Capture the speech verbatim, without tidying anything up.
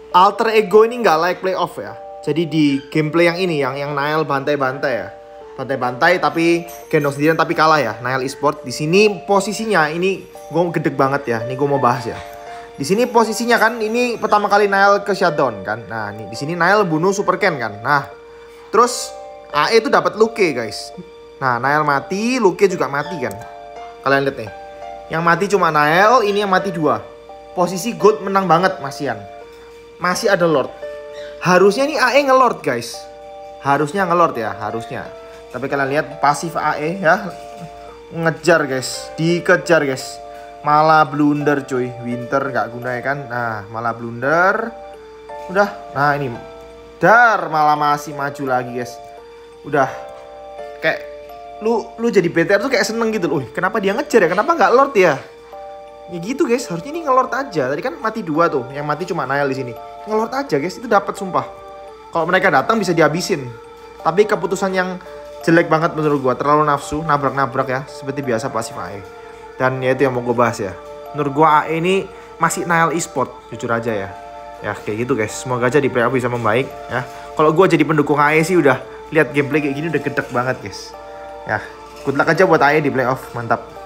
Alter Ego ini nggak like playoff ya. Jadi di gameplay yang ini, yang yang Nael bantai-bantai ya, bantai-bantai tapi gendong sendirian tapi kalah ya. Nael Esport di sini posisinya ini gue gedeg banget ya. Ini gue mau bahas ya. Di sini posisinya kan ini pertama kali Nael ke shutdown kan. Nah nih di sini Nael bunuh Super Ken kan. Nah terus A E itu dapat Luke guys. Nah Nael mati, Luke juga mati kan. Kalian lihat nih. Yang mati cuma Nael, ini yang mati dua. Posisi gold menang banget Masian. Masih ada Lord. Harusnya ini A E nge-Lord guys. Harusnya nge-Lord ya, harusnya. Tapi kalian lihat pasif A E ya. Ngejar guys, dikejar guys. Malah blunder cuy. Winter nggak guna ya kan. Nah malah blunder. Udah, nah ini dar malah masih maju lagi guys. Udah kayak lu lu jadi B T R tuh kayak seneng gitu loh. Kenapa dia ngejar ya? Kenapa nggak Lord ya? Ya gitu guys, harusnya ini nge-Lord aja. Tadi kan mati dua tuh, yang mati cuma Nael di sini. Nge-Lord aja guys, itu dapat sumpah. Kalau mereka datang bisa dihabisin. Tapi keputusan yang jelek banget menurut gua, terlalu nafsu, nabrak-nabrak ya, seperti biasa pasif A E. Dan ya itu yang mau gue bahas ya. Menurut gua A E ini masih Nael Esport, jujur aja ya. Ya kayak gitu guys, semoga aja di playoff bisa membaik ya. Kalau gua jadi pendukung A E sih udah lihat gameplay kayak gini udah gedek banget guys. Ya, good luck aja buat A E di playoff, mantap.